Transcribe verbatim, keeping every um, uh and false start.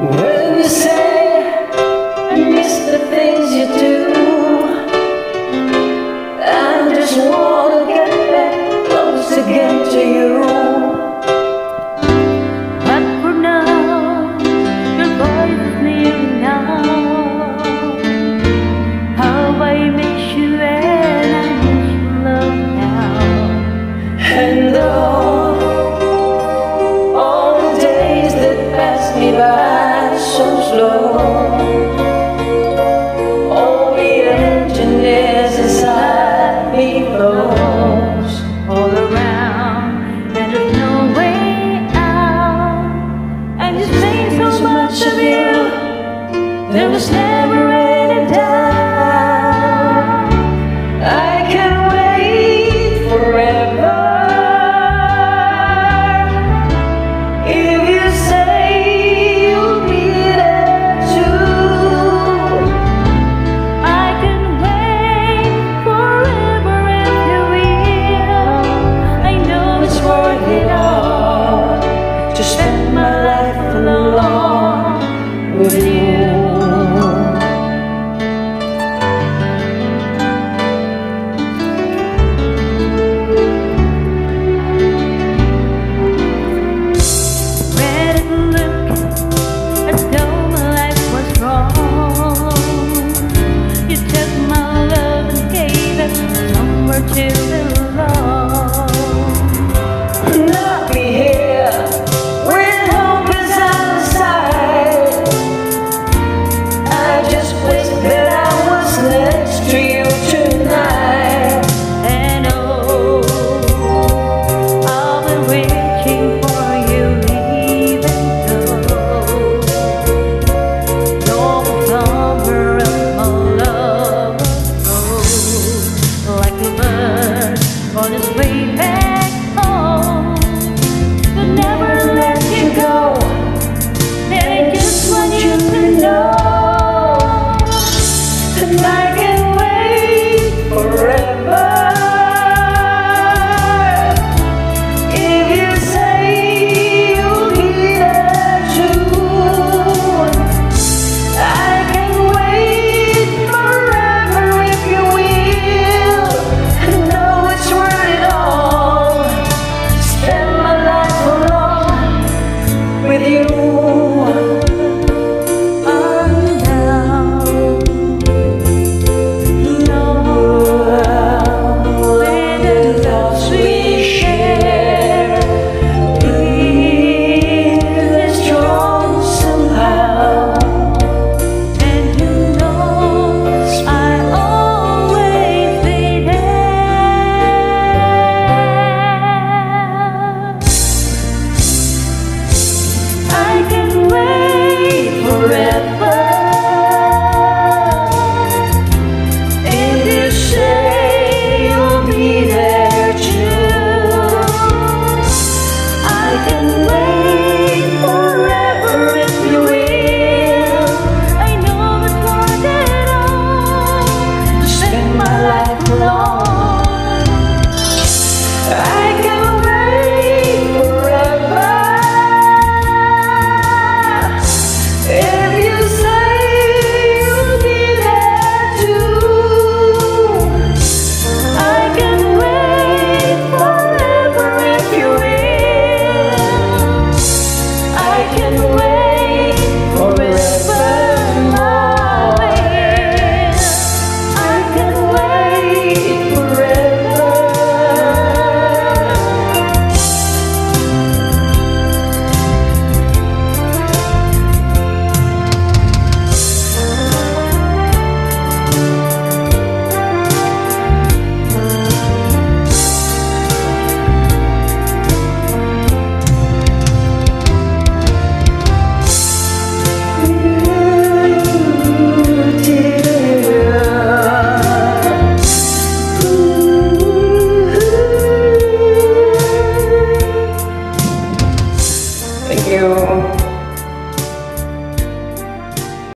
When you say I miss the things you do, I just wanna get back close again to you. But for now, your voice is near now. How I miss you and I miss your love now. And though all the days that pass me by so slow, all the emptiness inside me flows All around, and there's no way out. I'm just thinking so much of you. There was never